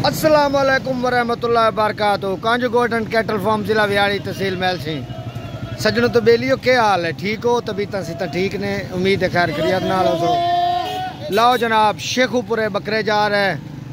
अस्सलाम वालेकुम वरहमतुल्लाहि वबरकातुहू। कांजूगोट एंड कैटल फार्म जिला व्याड़ी तहसील महल सिंह। सज्जनों तो बेलियो क्या हाल है? ठीक हो? तबीयत सीता ठीक ने? उम्मीद है खैर खैरियत नाल हो। लाओ जनाब, शेखुपुरे बकरे जा रहे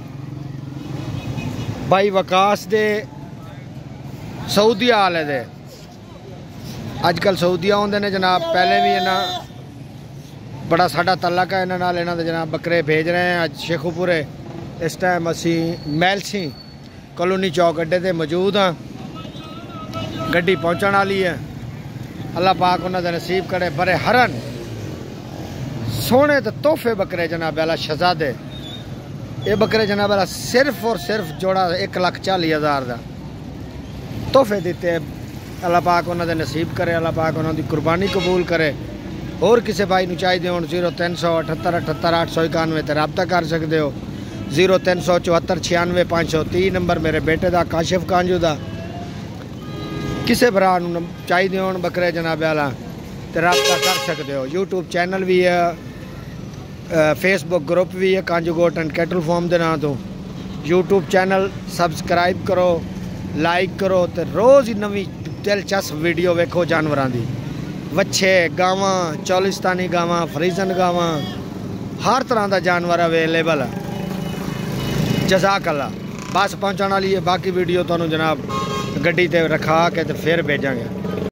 भाई वकास दे सऊदी हाल है दे। अजकल सऊदिया आते ने जनाब, पहले भी इन्हें बड़ा साडा तलक है इन्होंने इन्हों के जनाब बकरे भेज रहे हैं। अज शेखुपुरे इस टाइम असी महल सिंह कॉलोनी चौक अड्डे ते मौजूद हाँ। गड्डी पहुँचने वाली है। अल्लाह पाक उन्होंने नसीब करे बड़े हरन सोने तो तोहफे बकरे जनाब वाला शहजादे। ये बकरे जनाब वाला सिर्फ और सिर्फ जोड़ा 1,40,000 का तोहफे दिते। अल्लाह पाक उन्होंने नसीब करे, अल्लाह पाक उन्होंने कुर्बानी कबूल करे। और किसी भाई को चाहिए हो 0378 78 891 पर रबता कर सकते हो। 0374 96 530 नंबर मेरे बेटे का काशिफ कांजू का। किसी भरा चाहिए हो बकरे जनाब वाला तो रबता कर सकते हो। यूट्यूब चैनल भी है, फेसबुक ग्रुप भी है कांजूगोट एंड कैटल फार्म के नाम तो। यूट्यूब चैनल सबसक्राइब करो, लाइक करो तो रोज़ ही नवी दिलचस्प वीडियो वेखो जानवरों की। वच्छे गावां, चौलिस्तानी गावां, फ्रीजन गावां, हर तरह का जानवर अवेलेबल है। जज़ाकल्लाह। बस पहुँचने वाली है। बाकी वीडियो तो जनाब गड्डी ते रखा के तो फिर भेजांगे।